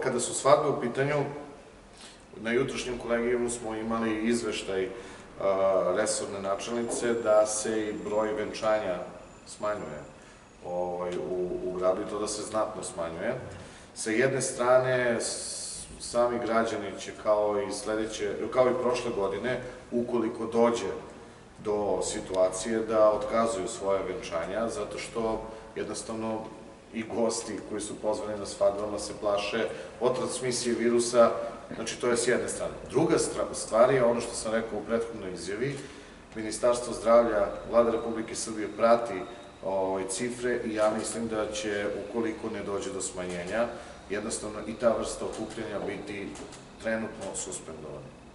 kada su svadbe u pitanju, na jutrošnjem kolegijumu smo imali izveštaj resorne načelnice da se i broj venčanja smanjuje u gradu i to da se znatno smanjuje. Sa jedne strane, sami građani će kao i prošle godine, ukoliko dođe do situacije da otkazuju svoje venčanja, zato što jednostavno i gosti koji su pozvani na svadbama se plaše od transmisije virusa, znači to je s jedne strane. Druga stvar je ono što sam rekao u prethodnoj izjavi, Ministarstvo zdravlja, Vlada Republike Srbije prati cifre i ja mislim da će, ukoliko ne dođe do smanjenja, jednostavno i ta vrsta okupljanja biti trenutno suspendovana.